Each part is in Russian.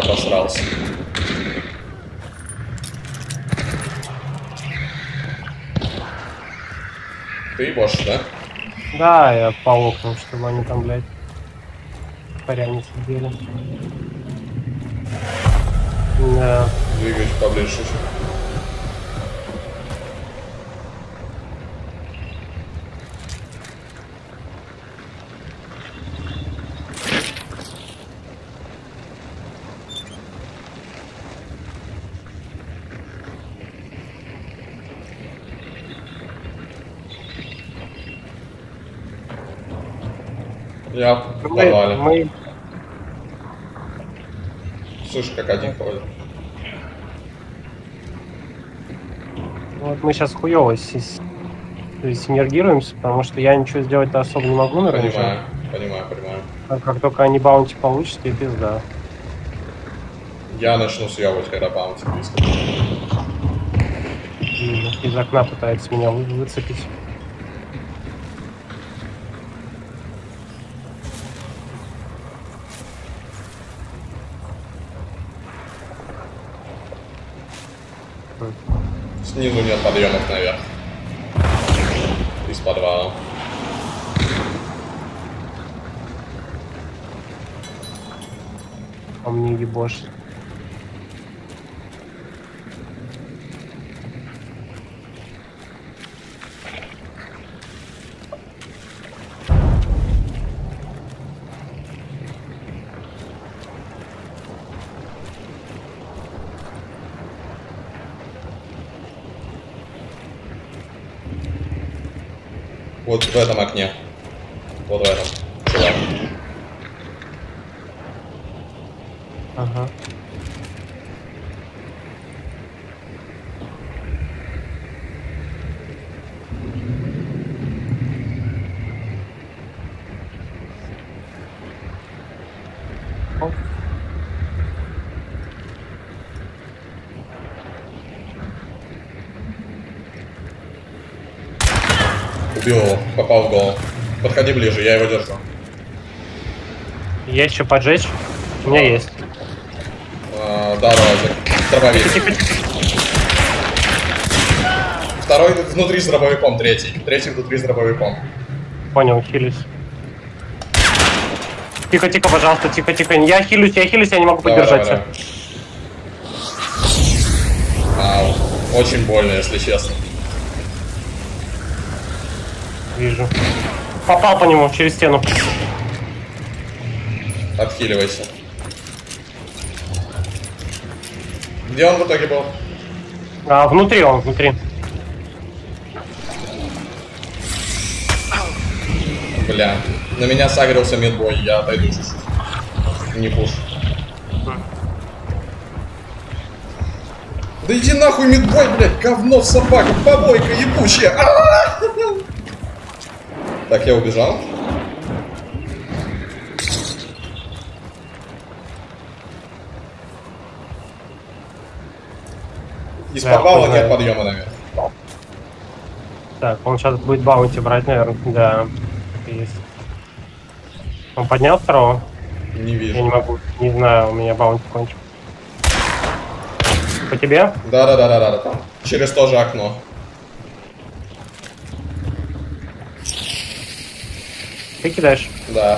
обосрался. Ты больше, да? Да, я по окнам, чтобы они там, блядь, паряне сидели. Да. Двигаюсь поближе чуть-чуть. Я в подвале. Слышь, как один ходит. Вот мы сейчас хуёво синергируемся, потому что я ничего сделать-то особо не могу, наверное. Понимаю. А как только они баунти получат, и пизда. Я начну съебывать, когда баунти близко. Из окна пытается меня выцепить. Снизу нет подъемов наверх. Из подвала. А мне ебошь. Вот в этом окне. Вот в этом. Сюда. Ага. Убил его, попал в голову. Подходи ближе, я его держу. Есть что поджечь? У меня есть. Да, давайте. Дробовик. Второй внутри с дробовиком, третий. Третий внутри с дробовиком. Понял, хилюсь. Тихо, пожалуйста, тихо. Я хилюсь, я не могу поддержаться. Ау, очень больно, если честно. Вижу. Попал по нему через стену. Отхиливайся. Где он в итоге был? Внутри он, внутри. Бля, на меня сагрился мидбой, я отойду чуть-чуть. Не пуш. Да иди нахуй, мидбой, блядь, говно, собака, побойка ебучая. Так, я убежал. Из подвала нет подъема наверх. Так, он сейчас будет баунти брать, наверное. Да, есть. Он поднял второго? Не вижу. Я не могу, не знаю, у меня баунти кончил. По тебе? Да, там. Через то же окно. Ты кидаешь? Да.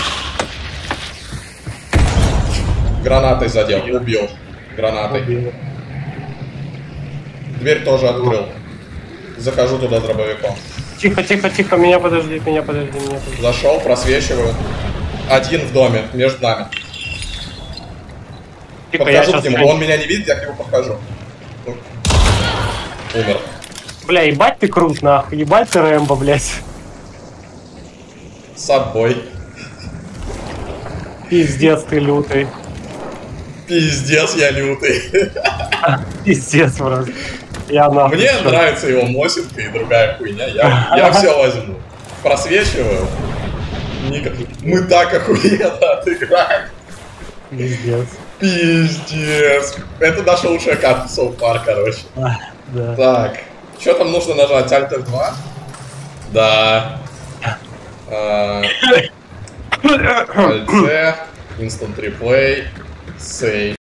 Гранатой задел, убил. Гранатой. Убил. Дверь тоже открыл. Захожу туда дробовиком. Тихо, меня подожди. Зашел, просвечиваю. Один в доме, между нами. Тихо, подхожу к нему, он меня не видит, я к нему подхожу. Умер. Бля, ебать ты крут, нахуй, ебать ты Рэмбо, блядь. Саббой. Пиздец ты лютый. Пиздец я лютый. Пиздец просто. Я нахуй. Мне нравится его мосинка и другая хуйня. Я все возьму. Просвечиваю. Мы так охуенно отыграем. Пиздец. Пиздец. Это наша лучшая карта so far, короче. Да. Так. Что там нужно нажать? Alt F2? Да. Alt C. Instant Replay. Сей.